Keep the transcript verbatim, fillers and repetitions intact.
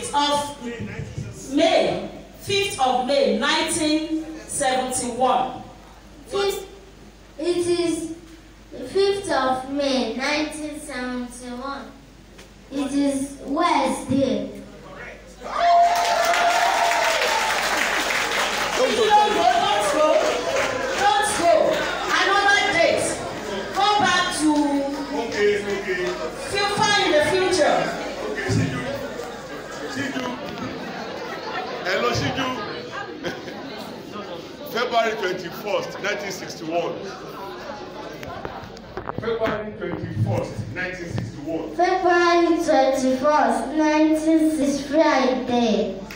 fifth of May, fifth of May, nineteen seventy-one. Fifth, it is the fifth of May, nineteen seventy-one. It is Wednesday. Don't go, don't go, don't go. Don't go. Another date. Go back to Okay, okay. far in the future. Okay, Shiju. Shiju. Hello, Shiju. February twenty-first, nineteen sixty-one. February twenty-first, nineteen sixty-one. February twenty-first, nineteen sixty-one, Friday.